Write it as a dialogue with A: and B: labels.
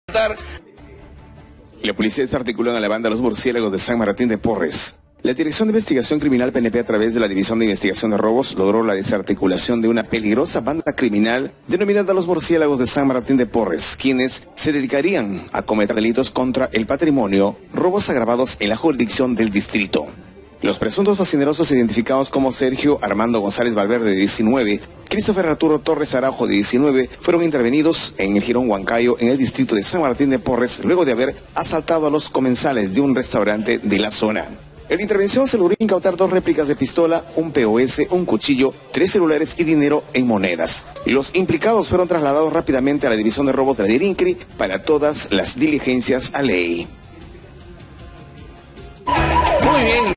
A: La policía desarticuló a la banda Los Murciélagos de San Martín de Porres. La Dirección de Investigación Criminal PNP, a través de la División de Investigación de Robos, logró la desarticulación de una peligrosa banda criminal denominada Los Murciélagos de San Martín de Porres, quienes se dedicarían a cometer delitos contra el patrimonio, robos agravados en la jurisdicción del distrito. Los presuntos facinerosos, identificados como Sergio Armando González Valverde, de 19, Christopher Arturo Torres Araujo, de 19, fueron intervenidos en el Jirón Huancayo, en el distrito de San Martín de Porres, luego de haber asaltado a los comensales de un restaurante de la zona. En la intervención se logró incautar 2 réplicas de pistola, un POS, un cuchillo, 3 celulares y dinero en monedas. Los implicados fueron trasladados rápidamente a la División de Robos de la DIRINCRI para todas las diligencias a ley. Muy bien.